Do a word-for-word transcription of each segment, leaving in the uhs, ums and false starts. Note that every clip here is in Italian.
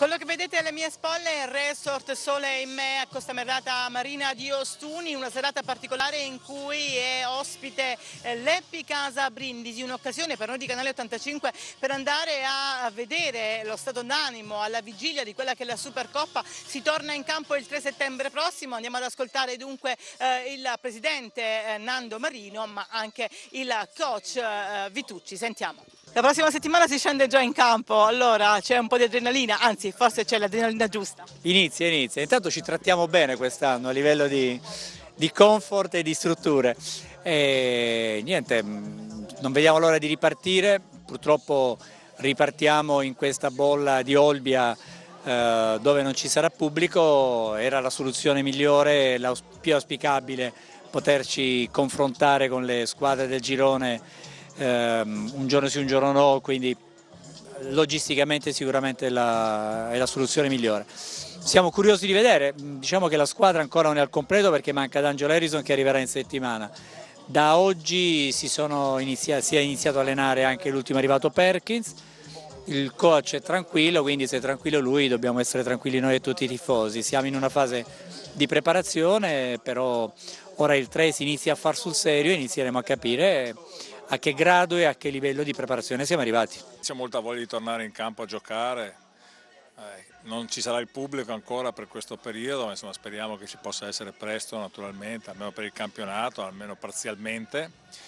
Quello che vedete alle mie spalle è il Resort Sole in Me a Costa Merlata Marina di Ostuni, una serata particolare in cui è ospite eh, l'Happy Casa Brindisi, un'occasione per noi di Canale ottantacinque per andare a vedere lo stato d'animo alla vigilia di quella che è la Supercoppa. Si torna in campo il tre settembre prossimo, andiamo ad ascoltare dunque eh, il presidente eh, Nando Marino, ma anche il coach eh, Vitucci. Sentiamo. La prossima settimana si scende già in campo, allora c'è un po' di adrenalina, anzi forse c'è l'adrenalina giusta. Inizia, inizia. Intanto ci trattiamo bene quest'anno a livello di, di comfort e di strutture. E niente, mh, non vediamo l'ora di ripartire. Purtroppo ripartiamo in questa bolla di Olbia eh, dove non ci sarà pubblico. Era la soluzione migliore, la più auspicabile, poterci confrontare con le squadre del girone ehm, un giorno sì, un giorno no, quindi logisticamente sicuramente la, è la soluzione migliore. Siamo curiosi di vedere, diciamo che la squadra ancora non è al completo perché manca D'Angelo Harrison che arriverà in settimana. Da oggi si, sono inizia, si è iniziato a allenare anche l'ultimo arrivato Perkins, il coach è tranquillo, quindi se è tranquillo lui dobbiamo essere tranquilli noi e tutti i tifosi. Siamo in una fase di preparazione, però ora il tre si inizia a far sul serio e inizieremo a capire a che grado e a che livello di preparazione siamo arrivati. C'è molta voglia di tornare in campo a giocare, eh, non ci sarà il pubblico ancora per questo periodo, ma insomma, speriamo che ci possa essere presto naturalmente, almeno per il campionato, almeno parzialmente.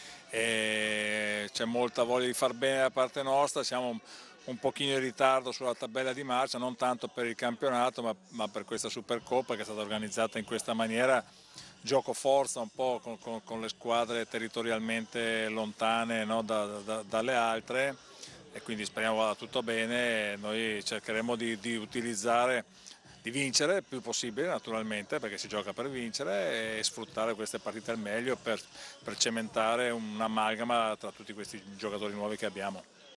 C'è molta voglia di far bene da parte nostra, siamo un, un pochino in ritardo sulla tabella di marcia, non tanto per il campionato ma, ma per questa Supercoppa che è stata organizzata in questa maniera. Gioco forza un po' con, con, con le squadre territorialmente lontane, no, da, da, dalle altre, e quindi speriamo vada tutto bene. Noi cercheremo di, di utilizzare, di vincere il più possibile naturalmente perché si gioca per vincere, e sfruttare queste partite al meglio per, per cementare un'amalgama tra tutti questi giocatori nuovi che abbiamo.